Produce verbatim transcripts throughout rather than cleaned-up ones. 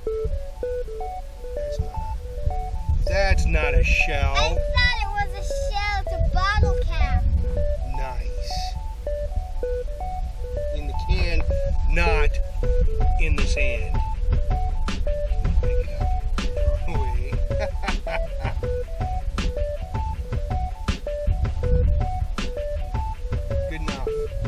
That's not a, that's not a shell. I thought it was a shell. It's a bottle cap. Nice. In the can, not in the sand. Pick it up, throw it away. Good enough.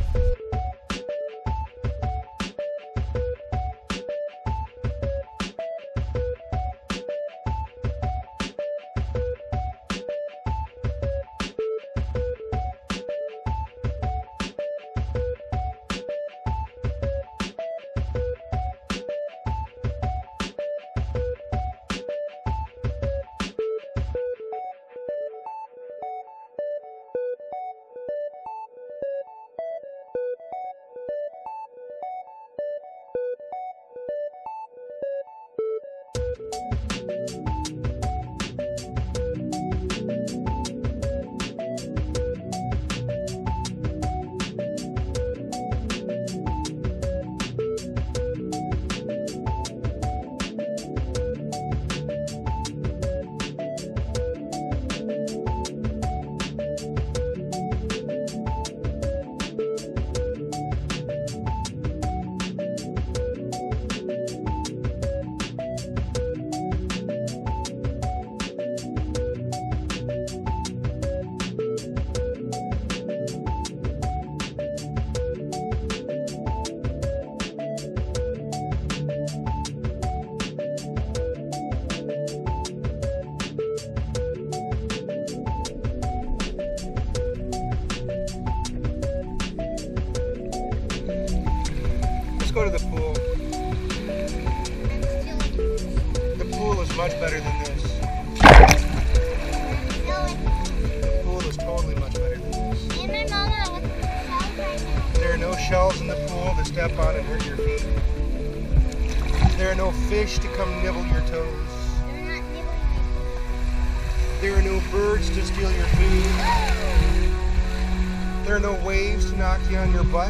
Go to the pool. The pool is much better than this. The pool is totally much better than this. Me and my mama are looking for shells right now. There are no shells in the pool to step on and hurt your feet. There are no fish to come nibble your toes. They're not nibbling my There are no birds to steal your food. There are no waves to knock you on your butt.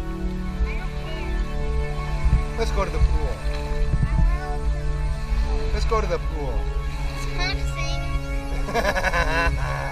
Let's go to the pool. Let's go to the pool. It's kind of singing.